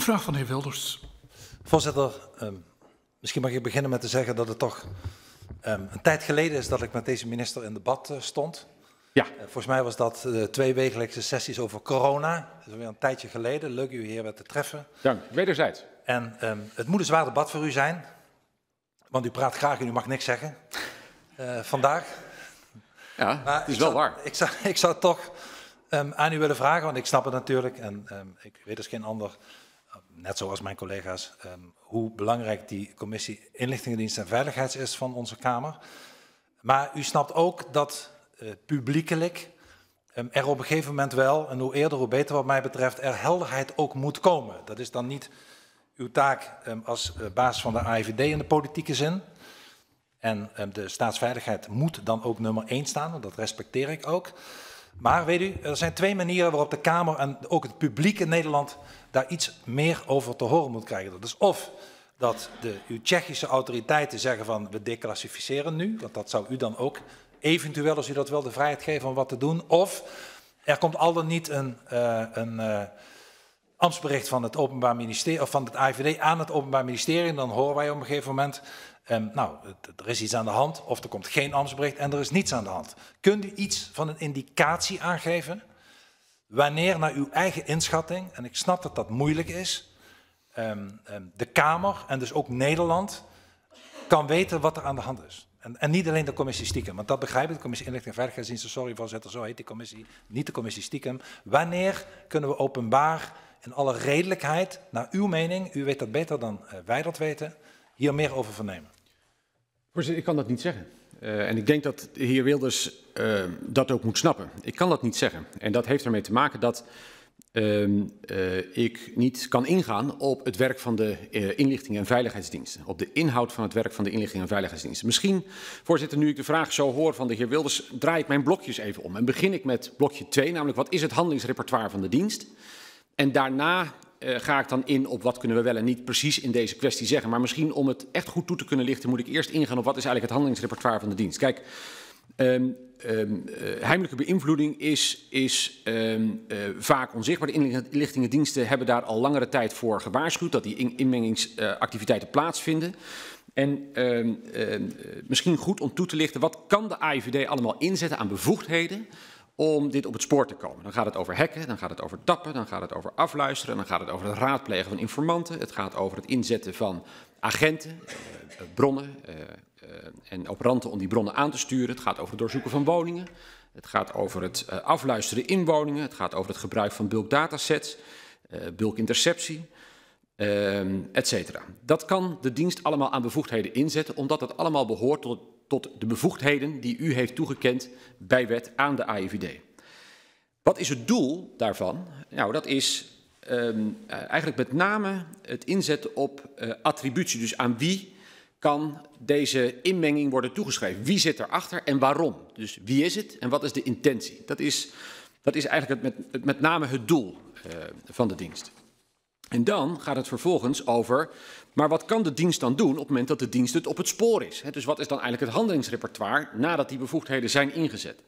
Vraag van de heer Wilders. Voorzitter, misschien mag ik beginnen met te zeggen dat het toch een tijd geleden is dat ik met deze minister in debat stond. Ja. Volgens mij was dat 2 wekelijkse sessies over corona. Dat is alweer een tijdje geleden. Leuk u hier weer te treffen. Dank, wederzijds. En het moet een zwaar debat voor u zijn, want u praat graag en u mag niks zeggen vandaag. Ja, Maar het is wel waar. Ik zou toch aan u willen vragen, want ik snap het natuurlijk en ik weet als geen ander, net zoals mijn collega's, hoe belangrijk die commissie Inlichtingendienst en Veiligheid is van onze Kamer. Maar u snapt ook dat publiekelijk er op een gegeven moment wel, en hoe eerder hoe beter wat mij betreft, er helderheid ook moet komen. Dat is dan niet uw taak als baas van de AIVD in de politieke zin. En de staatsveiligheid moet dan ook nummer 1 staan, en dat respecteer ik ook. Maar weet u, er zijn 2 manieren waarop de Kamer en ook het publiek in Nederland daar iets meer over te horen moet krijgen. Dat is of dat uw Tsjechische autoriteiten zeggen van we declassificeren nu, want dat zou u dan ook eventueel, als u dat wil, de vrijheid geven om wat te doen. Of er komt al dan niet een ambtsbericht van het Openbaar Ministerie of van het AIVD aan het Openbaar Ministerie. En dan horen wij op een gegeven moment, er is iets aan de hand of er komt geen ambtsbericht en er is niets aan de hand. Kunt u iets van een indicatie aangeven wanneer naar uw eigen inschatting, en ik snap dat dat moeilijk is, de Kamer en dus ook Nederland kan weten wat er aan de hand is? En niet alleen de commissie stiekem, want dat begrijp ik, de commissie Inlichting en Veiligheidsdiensten, sorry voorzitter, zo heet die commissie, niet de commissie stiekem. Wanneer kunnen we openbaar in alle redelijkheid, naar uw mening, u weet dat beter dan wij dat weten, hier meer over vernemen? Voorzitter, ik kan dat niet zeggen. En ik denk dat de heer Wilders dat ook moet snappen. Ik kan dat niet zeggen. En dat heeft ermee te maken dat ik niet kan ingaan op het werk van de inlichting en veiligheidsdiensten. Op de inhoud van het werk van de inlichting en veiligheidsdiensten. Misschien, voorzitter, nu ik de vraag zo hoor van de heer Wilders, draai ik mijn blokjes even om. En begin ik met blokje 2, namelijk wat is het handelingsrepertoire van de dienst? En daarna ga ik dan in op wat kunnen we wel en niet precies in deze kwestie zeggen. Maar misschien om het echt goed toe te kunnen lichten moet ik eerst ingaan op wat is eigenlijk het handelingsrepertoire van de dienst. Kijk, heimelijke beïnvloeding is vaak onzichtbaar. De inlichtingendiensten hebben daar al langere tijd voor gewaarschuwd dat die inmengingsactiviteiten plaatsvinden. En misschien goed om toe te lichten, wat kan de AIVD allemaal inzetten aan bevoegdheden om dit op het spoor te komen? Dan gaat het over hacken, dan gaat het over tappen, dan gaat het over afluisteren, dan gaat het over het raadplegen van informanten. Het gaat over het inzetten van agenten, bronnen en operanten om die bronnen aan te sturen. Het gaat over het doorzoeken van woningen. Het gaat over het afluisteren in woningen. Het gaat over het gebruik van bulk datasets, bulk interceptie, et cetera. Dat kan de dienst allemaal aan bevoegdheden inzetten, omdat het allemaal behoort tot de bevoegdheden die u heeft toegekend bij wet aan de AIVD. Wat is het doel daarvan? Nou, dat is eigenlijk met name het inzetten op attributie. Dus aan wie kan deze inmenging worden toegeschreven? Wie zit erachter en waarom? Dus wie is het en wat is de intentie? Dat is eigenlijk met name het doel van de dienst. En dan gaat het vervolgens over, maar wat kan de dienst dan doen op het moment dat de dienst het op het spoor is? Dus wat is dan eigenlijk het handelingsrepertoire nadat die bevoegdheden zijn ingezet?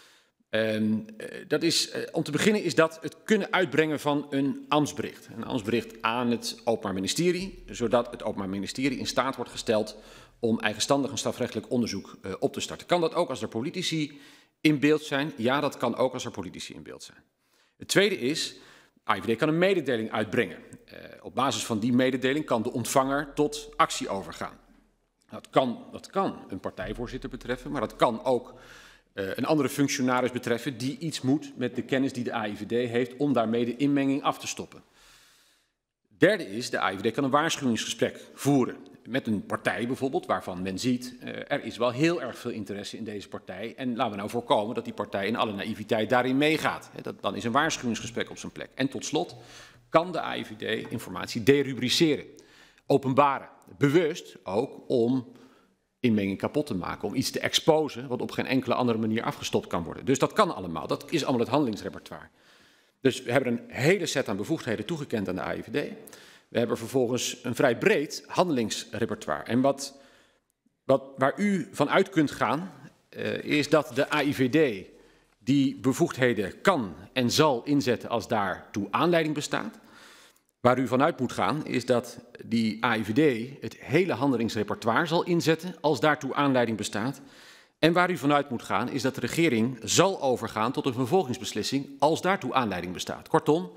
Om te beginnen is dat het kunnen uitbrengen van een ambtsbericht. Een ambtsbericht aan het Openbaar Ministerie, zodat het Openbaar Ministerie in staat wordt gesteld om eigenstandig een strafrechtelijk onderzoek op te starten. Kan dat ook als er politici in beeld zijn? Ja, dat kan ook als er politici in beeld zijn. Het tweede is, AIVD kan een mededeling uitbrengen. Op basis van die mededeling kan de ontvanger tot actie overgaan. Dat kan een partijvoorzitter betreffen, maar dat kan ook een andere functionaris betreffen die iets moet met de kennis die de AIVD heeft om daarmee de inmenging af te stoppen. Derde is, de AIVD kan een waarschuwingsgesprek voeren met een partij bijvoorbeeld, waarvan men ziet, er is wel heel erg veel interesse in deze partij en laten we nou voorkomen dat die partij in alle naïviteit daarin meegaat. Dan is een waarschuwingsgesprek op zijn plek. En tot slot kan de AIVD informatie derubriceren, openbaren, bewust ook om inmenging kapot te maken, om iets te exposen wat op geen enkele andere manier afgestopt kan worden. Dus dat kan allemaal, dat is allemaal het handelingsrepertoire. Dus we hebben een hele set aan bevoegdheden toegekend aan de AIVD. We hebben vervolgens een vrij breed handelingsrepertoire. En waar u van uit kunt gaan, is dat de AIVD die bevoegdheden kan en zal inzetten als daartoe aanleiding bestaat. Waar u vanuit moet gaan is dat die AIVD het hele handelingsrepertoire zal inzetten als daartoe aanleiding bestaat. En waar u vanuit moet gaan is dat de regering zal overgaan tot een vervolgingsbeslissing als daartoe aanleiding bestaat. Kortom,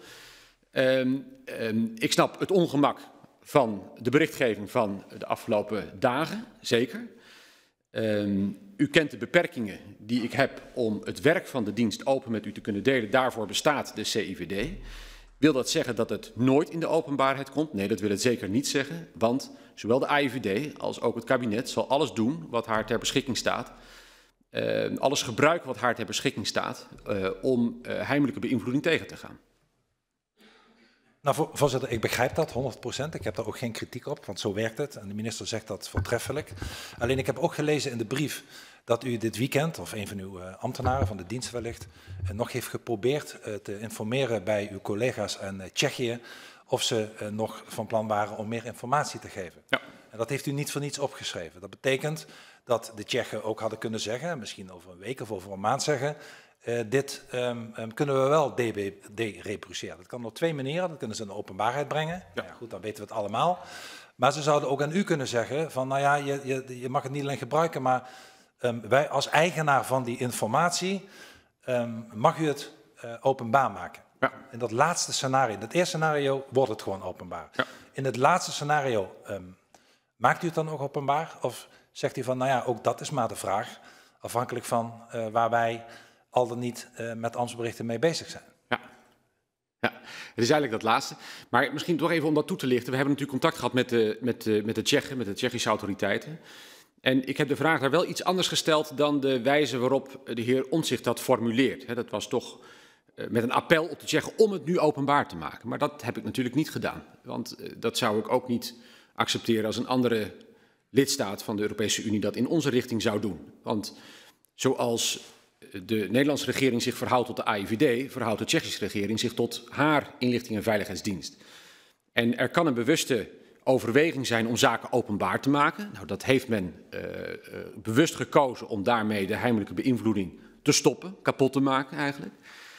ik snap het ongemak van de berichtgeving van de afgelopen dagen, zeker. U kent de beperkingen die ik heb om het werk van de dienst open met u te kunnen delen. Daarvoor bestaat de CIVD. Wil dat zeggen dat het nooit in de openbaarheid komt? Nee, dat wil het zeker niet zeggen, want zowel de AIVD als ook het kabinet zal alles doen wat haar ter beschikking staat. Alles gebruiken wat haar ter beschikking staat om heimelijke beïnvloeding tegen te gaan. Nou, voorzitter, ik begrijp dat 100%. Ik heb daar ook geen kritiek op, want zo werkt het. En de minister zegt dat voortreffelijk. Alleen ik heb ook gelezen in de brief dat u dit weekend, of een van uw ambtenaren van de dienst wellicht, nog heeft geprobeerd te informeren bij uw collega's in Tsjechië of ze nog van plan waren om meer informatie te geven. Ja. En dat heeft u niet voor niets opgeschreven. Dat betekent dat de Tsjechen ook hadden kunnen zeggen, misschien over een week of over een maand zeggen, dit kunnen we wel dereproduceren. Dat kan op twee manieren. Dat kunnen ze in de openbaarheid brengen. Ja. Ja, goed, dan weten we het allemaal. Maar ze zouden ook aan u kunnen zeggen van, nou ja, je mag het niet alleen gebruiken, maar wij als eigenaar van die informatie mag u het openbaar maken. Ja. In dat laatste scenario, in het eerste scenario wordt het gewoon openbaar. Ja. In het laatste scenario maakt u het dan ook openbaar? Of zegt u van, nou ja, ook dat is maar de vraag, afhankelijk van waar wij al dan niet met ambtsberichten mee bezig zijn. Ja. Ja, het is eigenlijk dat laatste. Maar misschien toch even om dat toe te lichten. We hebben natuurlijk contact gehad met de Tsjechen, met de Tsjechische autoriteiten. En ik heb de vraag daar wel iets anders gesteld dan de wijze waarop de heer Omtzigt dat formuleert. Dat was toch met een appel op de Tsjechen om het nu openbaar te maken. Maar dat heb ik natuurlijk niet gedaan. Want dat zou ik ook niet accepteren als een andere lidstaat van de Europese Unie dat in onze richting zou doen. Want zoals de Nederlandse regering zich verhoudt tot de AIVD, verhoudt de Tsjechische regering zich tot haar inlichting- en veiligheidsdienst. En er kan een bewuste overweging zijn om zaken openbaar te maken. Nou, dat heeft men bewust gekozen om daarmee de heimelijke beïnvloeding te stoppen, kapot te maken eigenlijk.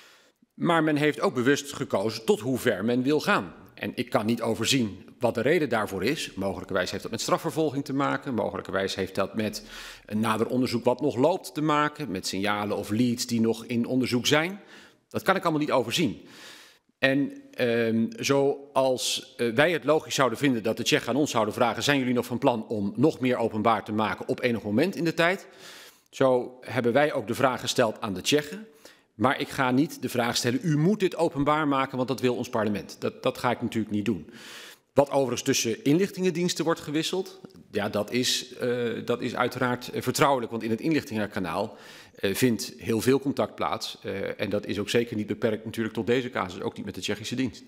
Maar men heeft ook bewust gekozen tot hoe ver men wil gaan. En ik kan niet overzien wat de reden daarvoor is. Mogelijkerwijs heeft dat met strafvervolging te maken. Mogelijkerwijs heeft dat met een nader onderzoek wat nog loopt te maken. Met signalen of leads die nog in onderzoek zijn. Dat kan ik allemaal niet overzien. En zoals wij het logisch zouden vinden dat de Tsjechen aan ons zouden vragen, zijn jullie nog van plan om nog meer openbaar te maken op enig moment in de tijd? Zo hebben wij ook de vraag gesteld aan de Tsjechen. Maar ik ga niet de vraag stellen, u moet dit openbaar maken, want dat wil ons parlement. Dat ga ik natuurlijk niet doen. Wat overigens tussen inlichtingendiensten wordt gewisseld, ja, dat is uiteraard vertrouwelijk. Want in het inlichtingenkanaal vindt heel veel contact plaats. En dat is ook zeker niet beperkt natuurlijk tot deze casus, ook niet met de Tsjechische dienst.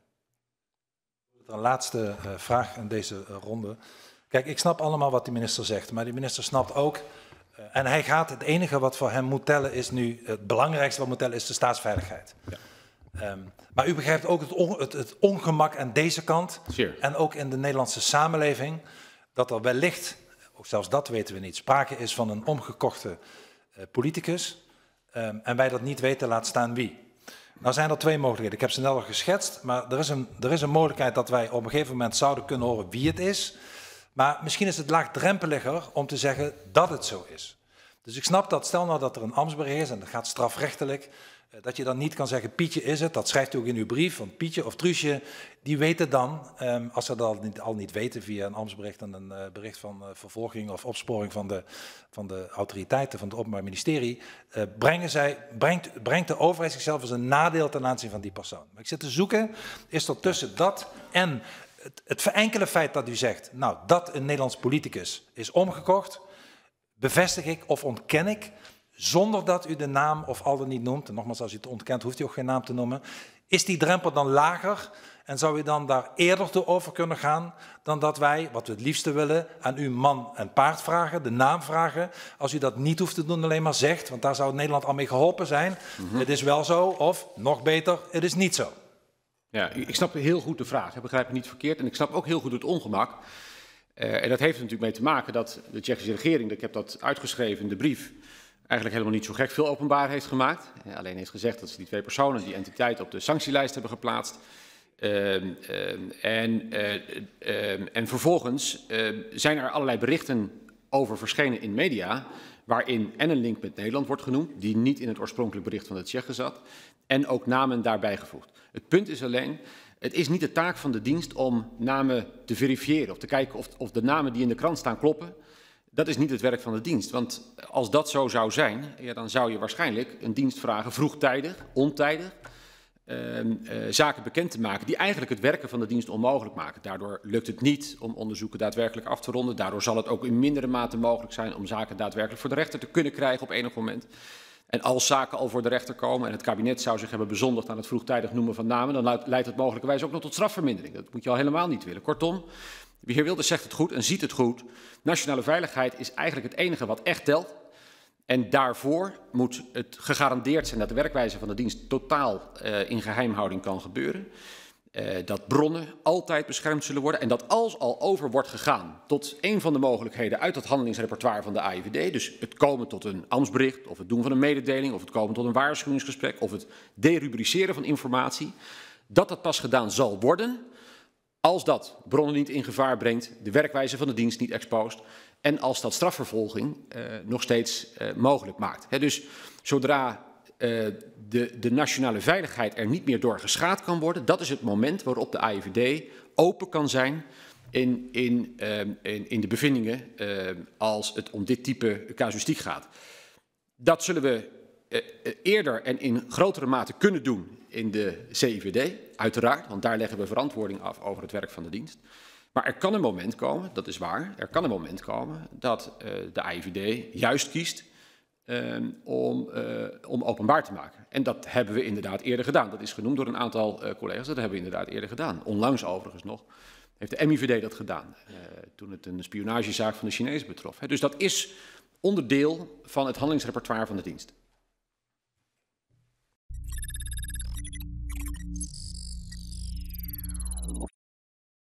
Een laatste vraag in deze ronde. Kijk, ik snap allemaal wat de minister zegt, maar de minister snapt ook. En hij gaat, het enige wat voor hem moet tellen is nu, het belangrijkste wat moet tellen is de staatsveiligheid. Ja. Maar u begrijpt ook het ongemak aan deze kant. Zeer. En ook in de Nederlandse samenleving, dat er wellicht, ook zelfs dat weten we niet, sprake is van een omgekochte politicus. En wij dat niet weten, laat staan wie. Nou zijn er twee mogelijkheden. Ik heb ze net al geschetst, maar er is een mogelijkheid dat wij op een gegeven moment zouden kunnen horen wie het is. Maar misschien is het laagdrempeliger om te zeggen dat het zo is. Dus ik snap dat, stel nou dat er een ambtsbericht is en dat gaat strafrechtelijk, dat je dan niet kan zeggen Pietje is het, dat schrijft u ook in uw brief, want Pietje of Truusje, die weten dan, als ze dat al niet weten via een ambtsbericht en een bericht van vervolging of opsporing van de autoriteiten van het Openbaar Ministerie, brengt de overheid zichzelf als een nadeel ten aanzien van die persoon. Maar ik zit te zoeken, is er tussen dat en het enkele feit dat u zegt, nou, dat een Nederlands politicus is omgekocht, bevestig ik of ontken ik, zonder dat u de naam of al dan niet noemt. En nogmaals, als u het ontkent, hoeft u ook geen naam te noemen. Is die drempel dan lager en zou u dan daar eerder toe over kunnen gaan dan dat wij, wat we het liefste willen, aan u man en paard vragen, de naam vragen. Als u dat niet hoeft te doen, alleen maar zegt, want daar zou Nederland al mee geholpen zijn. Het is wel zo, of nog beter, het is niet zo. Ja, ik snap heel goed de vraag, ik begrijp het niet verkeerd. En ik snap ook heel goed het ongemak. En dat heeft er natuurlijk mee te maken dat de Tsjechische regering, ik heb dat uitgeschreven in de brief, eigenlijk helemaal niet zo gek veel openbaar heeft gemaakt. Alleen heeft gezegd dat ze die twee personen, die entiteit, op de sanctielijst hebben geplaatst. En vervolgens zijn er allerlei berichten over verschenen in media, waarin en een link met Nederland wordt genoemd, die niet in het oorspronkelijk bericht van de Tsjechen zat, en ook namen daarbij gevoegd. Het punt is alleen, het is niet de taak van de dienst om namen te verifiëren of te kijken of de namen die in de krant staan kloppen. Dat is niet het werk van de dienst, want als dat zo zou zijn, ja, dan zou je waarschijnlijk een dienst vragen vroegtijdig, ontijdig, zaken bekend te maken die eigenlijk het werken van de dienst onmogelijk maken. Daardoor lukt het niet om onderzoeken daadwerkelijk af te ronden. Daardoor zal het ook in mindere mate mogelijk zijn om zaken daadwerkelijk voor de rechter te kunnen krijgen op enig moment. En als zaken al voor de rechter komen en het kabinet zou zich hebben bezondigd aan het vroegtijdig noemen van namen, dan leidt het mogelijkerwijs ook nog tot strafvermindering. Dat moet je al helemaal niet willen. Kortom, de heer Wilders zegt het goed en ziet het goed. Nationale veiligheid is eigenlijk het enige wat echt telt. En daarvoor moet het gegarandeerd zijn dat de werkwijze van de dienst totaal in geheimhouding kan gebeuren. Dat bronnen altijd beschermd zullen worden. En dat als al over wordt gegaan tot een van de mogelijkheden uit het handelingsrepertoire van de AIVD. Dus het komen tot een ambtsbericht, of het doen van een mededeling, of het komen tot een waarschuwingsgesprek, of het derubriceren van informatie. Dat pas gedaan zal worden als dat bronnen niet in gevaar brengt, de werkwijze van de dienst niet exposeert. En als dat strafvervolging nog steeds mogelijk maakt. Dus zodra de nationale veiligheid er niet meer door geschaad kan worden, dat is het moment waarop de AIVD open kan zijn in de bevindingen als het om dit type casuïstiek gaat. Dat zullen we eerder en in grotere mate kunnen doen in de CIVD, uiteraard, want daar leggen we verantwoording af over het werk van de dienst. Maar er kan een moment komen, dat is waar, er kan een moment komen dat de AIVD juist kiest om openbaar te maken. En dat hebben we inderdaad eerder gedaan. Dat is genoemd door een aantal collega's, dat hebben we inderdaad eerder gedaan. Onlangs overigens nog heeft de MIVD dat gedaan, toen het een spionagezaak van de Chinezen betrof. Dus dat is onderdeel van het handelingsrepertoire van de dienst.